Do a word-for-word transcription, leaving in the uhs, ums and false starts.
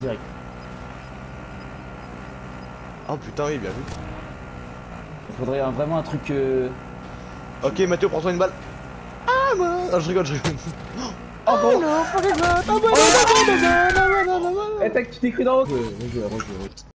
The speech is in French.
direct. Oh putain, oui, bien vu. Il faudrait un- vraiment un truc. Euh... Ok, Mathéo, prends-toi une balle. Ah, moi. Ah, je rigole, je rigole. Oh bon. non, Eh, tac, tu t'es cru dans l'autre. Rejouer, rejouer, rejouer.